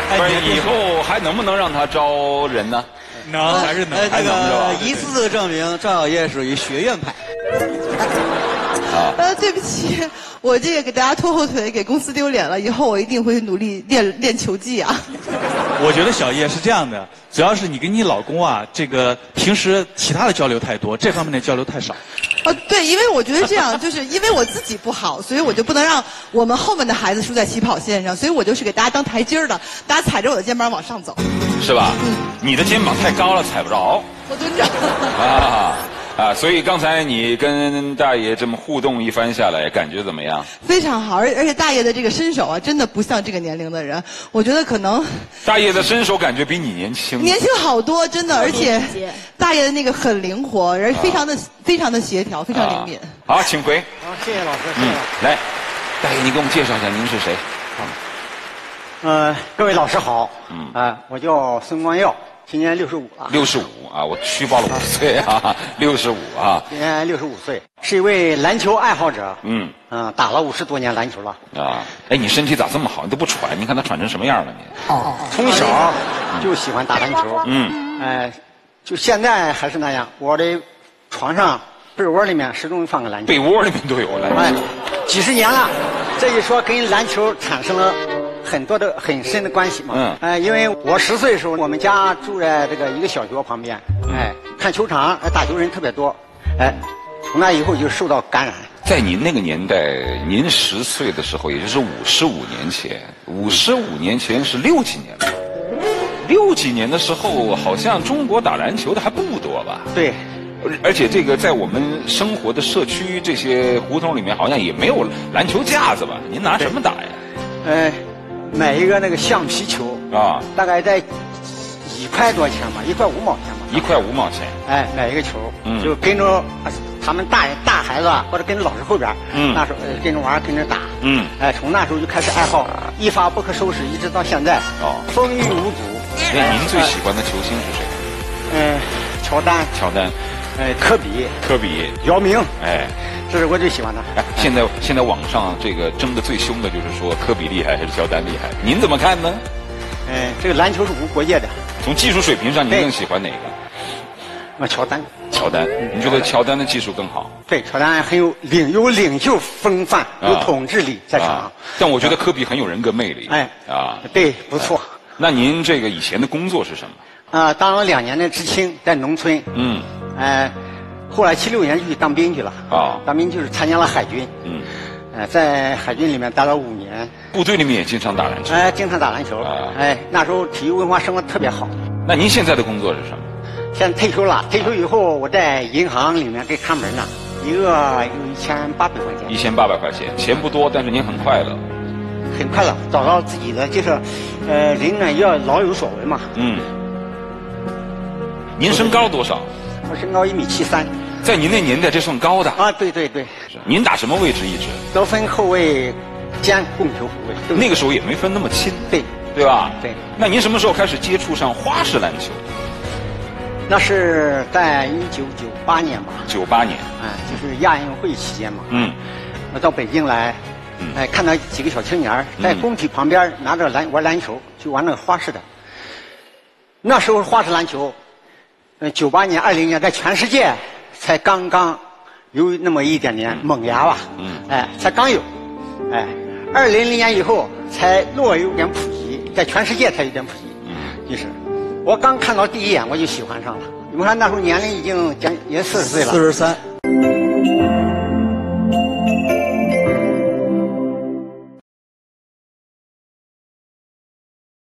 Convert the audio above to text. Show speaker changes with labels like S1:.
S1: 不是以后还能不能让他招人呢？
S2: 能还是能？
S3: 这个一次证明赵小叶属于学院派。
S4: 对不起，我这个给大家拖后腿，给公司丢脸了。以后我一定会努力练球技啊。
S2: 我觉得小叶是这样的，主要是你跟你老公啊，这个平时其他的交流太多，这方面的交流太少。
S4: 对，因为我觉得这样，就是因为我自己不好，所以我就不能让我们后面的孩子输在起跑线上，所以我就是给大家当台阶的，大家踩着我的肩膀往上走。
S1: 是吧？你的肩膀太高了，踩不着。
S4: 我蹲着。
S1: 所以刚才你跟大爷这么互动一番下来，感觉怎么样？
S4: 非常好，而且大爷的这个身手啊，真的不像这个年龄的人。我觉得可能
S1: 大爷的身手感觉比你年轻，
S4: 年轻好多，真的，而且大爷的那个很灵活，而非常的协调，非常灵敏。
S1: 好，请回。
S5: 好，谢谢老师。谢谢老师。
S1: 来，大爷，你给我们介绍一下您是谁？
S5: 各位老师好。我叫孙光耀。今年65了
S1: ，65啊，我虚报了5岁啊，65啊，
S5: 今年65岁，是一位篮球爱好者，打了50多年篮球了
S1: 啊。哎，你身体咋这么好？你都不喘？你看他喘成什么样了你？
S5: 从小就喜欢打篮球，就现在还是那样。我的床上被窝里面始终放个篮球，
S1: 被窝里面都有篮球，
S5: 几十年了。这一说跟篮球产生了很深的关系嘛。因为我10岁的时候，我们家住在这个一个小学旁边，看球场，打球人特别多，从那以后就受到感染。
S1: 在您那个年代，您10岁的时候，也就是55年前，55年前是60几年了。60几年的时候，好像中国打篮球的还不多吧？
S5: 对。
S1: 而且这个在我们生活的社区这些胡同里面，好像也没有篮球架子吧？您拿什么打呀？
S5: 买一个那个橡皮球啊，大概在1块多钱吧，1块5毛钱吧。
S1: 1块5毛钱。
S5: 买一个球，就跟着他们大孩子或者跟着老师后边，那时候跟着玩，跟着打。从那时候就开始爱好，一发不可收拾，一直到现在。风雨无阻。
S1: 那您最喜欢的球星是谁？
S5: 乔丹。科比，姚明，这是我最喜欢的。
S1: 现在网上这个争得最凶的就是说科比厉害还是乔丹厉害？您怎么看呢？
S5: 这个篮球是无国界的。
S1: 从技术水平上，您更喜欢哪个？
S5: 乔丹。
S1: 您觉得乔丹的技术更好？
S5: 对，乔丹很有领袖风范，有统治力在场上。
S1: 但我觉得科比很有人格魅力。
S5: 对，不错。
S1: 那您这个以前的工作是什么？
S5: 当了2年的知青，在农村。后来76年就去当兵去了。当兵就是参加了海军。在海军里面待了5年。
S1: 部队里面也经常打篮球。
S5: 经常打篮球。那时候体育文化生活特别好。
S1: 那您现在的工作是什么？
S5: 现在退休了。退休以后，我在银行里面给看门呢，一个有1800块钱。
S1: 1800块钱，钱不多，但是您很快乐。
S5: 很快乐，找到自己的就是，人呢要老有所为嘛。
S1: 您身高多少？
S5: 我身高1.73米。
S1: 在您那年代，这算高的
S5: 啊！对。
S1: 您打什么位置一直？
S5: 得分、后卫、兼控球、后卫。
S1: 那个时候也没分那么清。对吧？
S5: 对。
S1: 那您什么时候开始接触上花式篮球？
S5: 那是在1998年吧。
S1: 98年。
S5: 就是亚运会期间嘛。我到北京来，看到几个小青年在工体旁边拿着玩篮球，就玩那个花式的。那时候花式篮球，98年、20年在全世界才刚刚有那么一点点萌芽吧。才刚有。2000年以后才略有点普及，在全世界才有点普及。就是我刚看到第一眼我就喜欢上了。你们看那时候年龄已经也40岁了。
S3: 43。